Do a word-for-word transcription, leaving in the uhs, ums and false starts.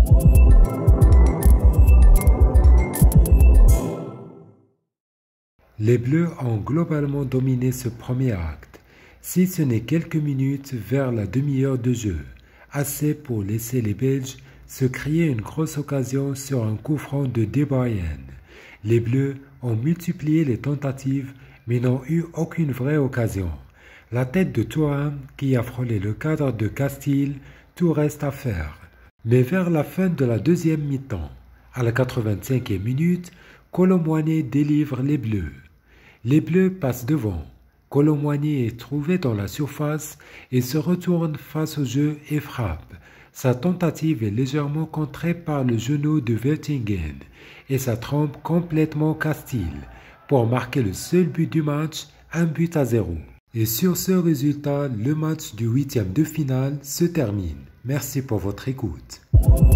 Les Bleus ont globalement dominé ce premier acte, si ce n'est quelques minutes vers la demi-heure de jeu, assez pour laisser les Belges se créer une grosse occasion sur un coup franc de De Bruyne. Les Bleus ont multiplié les tentatives mais n'ont eu aucune vraie occasion. La tête de Thuram qui a frôlé le cadre de Castille, tout reste à faire. Mais vers la fin de la deuxième mi-temps, à la quatre-vingt-cinquième minute, Kolo Muani délivre les Bleus. Les Bleus passent devant. Kolo Muani est trouvé dans la surface et se retourne face au jeu et frappe. Sa tentative est légèrement contrée par le genou de Vertonghen et ça trompe complètement Castille pour marquer le seul but du match, un but à zéro. Et sur ce résultat, le match du huitième de finale se termine. Merci pour votre écoute.